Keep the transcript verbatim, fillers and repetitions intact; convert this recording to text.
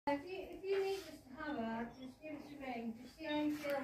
If you, if you need us to hammer, just give us a ring. Just see how you feel